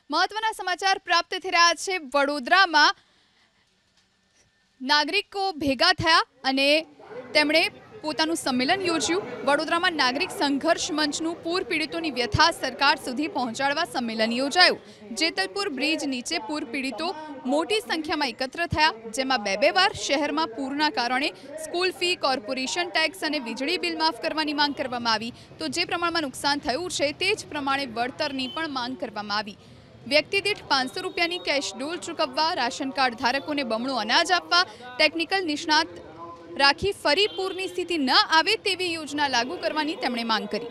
મહત્વના સમાચાર પ્રાપ્ત થઈ રહ્યા છે। વડોદરામાં નાગરિકો ભેગા થયા અને તેમણે પોતાનું સંમેલન યોજ્યું। વડોદરામાં નાગરિક સંઘર્ષ મંચનું પૂર પીડિતોની વ્યથા સરકાર સુધી પહોંચાડવા સંમેલન યોજાયું। જેતલપુર બ્રિજ નીચે પૂર પીડિતો મોટી સંખ્યામાં એકત્ર થયા, જેમાં બે વાર શહેરમાં પૂરના કારણે સ્કૂલ ફી, કોર્પોરેશન ટેક્સ અને વીજળી બિલ માફ કરવાની માંગ કરવામાં આવી। તો જે પ્રમાણમાં નુકસાન થયું છે તે જ પ્રમાણે વળતરની પણ માંગ કરવામાં આવી। વ્યક્તિ દીઠ 500 રૂપિયાની કેશ ડોલ ચૂકવવા, રાશન કાર્ડ ધારકોને બમણું અનાજ આપવા, ટેકનિકલ નિષ્ણાત રાખી ફરી પૂરની સ્થિતિ ન આવે તેવી યોજના લાગુ કરવાની તેમણે માંગ કરી।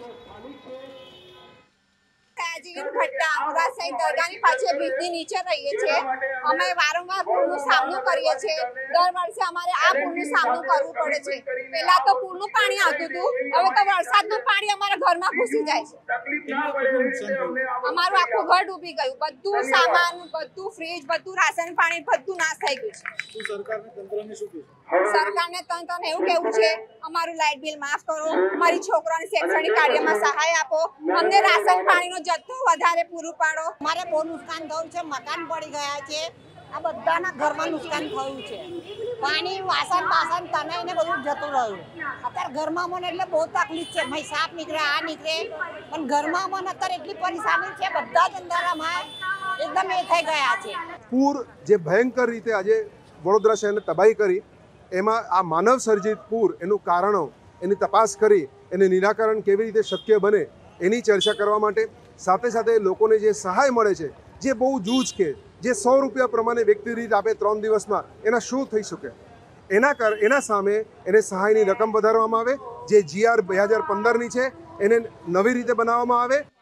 નીચે રહીએ છીએ, અમે વારંવાર પૂરનો સામનો કરીએ છીએ। દર વર્ષે અમારે આ પૂરનો સામનો કરવો પડે છે। પહેલા તો પૂરનું પાણી આવતું હતું, હવે તો વરસાદનું પાણી અમારા ઘરમાં ઘૂસી જાય છે। અમારું આખું ઘર ડૂબી ગયું, બધું સામાન, બધું ફ્રીજ, બધું રાશન પાણી બધું નાશ થઈ ગયું છે। સરકારને તંત્રને એવું કેવું છે, અમારું લાઇટ બિલ માફ કરો, અમારી છોકરાની શૈક્ષણિક કાર્યમાં સહાય આપો, અમને રાશન પાણીનો જથ્થો વધારે પૂરું પાડો। અમારે બહુ નુકસાન થયું છે, મકાન પડી ગયા છે, આ બધાના ઘરમાં નુકસાન થયું છે। પાણી, વાસણ બાસણ તનાઈને બધું જતું રહ્યું। અત્યારે ઘરમાં મને એટલે બહુ તકલીફ છે, ભાઈ સાપ નીકળે, આ નીકળે, પણ ઘરમાં મને અત્યારે એટલી પરેશાની છે, બધા જ અંધારામાં એકદમ એ થઈ ગયા છે। પૂર જે ભયંકર રીતે આજે વડોદરા શહેરને તબાહી કરી, એમાં આ માનવ સર્જિત પૂર, એનું કારણો, એની તપાસ કરી એને નિરાકરણ કેવી રીતે શક્ય બને એની ચર્ચા કરવા માટે, સાથે સાથે લોકોને જે સહાય મળે છે, જે બહુ જૂજ કે જે 100 રૂપિયા પ્રમાણે વ્યક્તિ દીઠ આપે 3 દિવસમાં, એના શું થઈ શકે, એના સામે એને સહાયની રકમ વધારવામાં આવે। જે GR 2015ની છે એને નવી રીતે બનાવવામાં આવે।